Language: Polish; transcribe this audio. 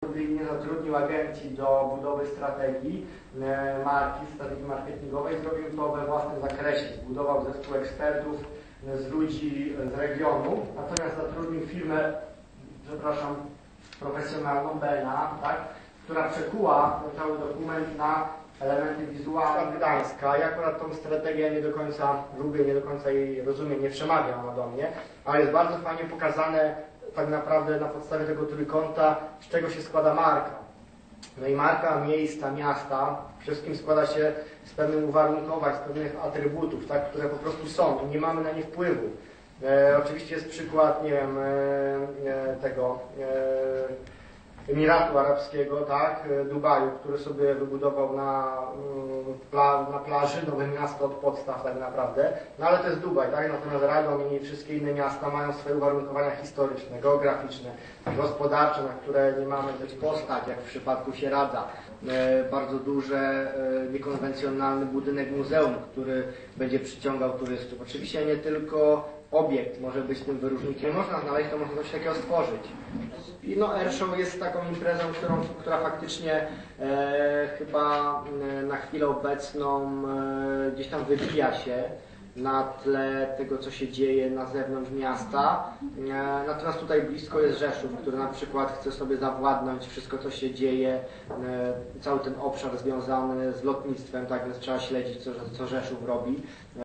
nie zatrudnił agencji do budowy strategii marki, strategii marketingowej, zrobił to we własnym zakresie. Zbudował zespół ekspertów z ludzi z regionu, natomiast zatrudnił firmę, przepraszam, profesjonalną, BNA, tak, która przekuła ten cały dokument na elementy wizualne Gdańska. Ja akurat tą strategię nie do końca lubię, nie do końca jej rozumiem, nie przemawia ona do mnie, ale jest bardzo fajnie pokazane tak naprawdę na podstawie tego trójkąta, z czego się składa marka. No i marka miejsca, miasta, przede wszystkim składa się z pewnych uwarunkowań, z pewnych atrybutów, tak, które po prostu są i nie mamy na nie wpływu. Oczywiście jest przykład, nie wiem, tego Emiratu Arabskiego, tak, Dubaju, który sobie wybudował na plaży nowe miasto od podstaw tak naprawdę, no ale to jest Dubaj, tak, natomiast Radom i wszystkie inne miasta mają swoje uwarunkowania historyczne, geograficzne, gospodarcze, na które nie mamy być postać, jak w przypadku Sieradza. Bardzo duży, niekonwencjonalny budynek muzeum, który będzie przyciągał turystów. Oczywiście nie tylko obiekt może być tym wyróżnikiem, można znaleźć, to można coś takiego stworzyć. I no Airshow jest taką imprezą, która faktycznie chyba na chwilę obecną gdzieś tam wybija się na tle tego, co się dzieje na zewnątrz miasta. Natomiast tutaj blisko jest Rzeszów, który na przykład chce sobie zawładnąć wszystko, co się dzieje, cały ten obszar związany z lotnictwem, tak więc trzeba śledzić, co Rzeszów robi.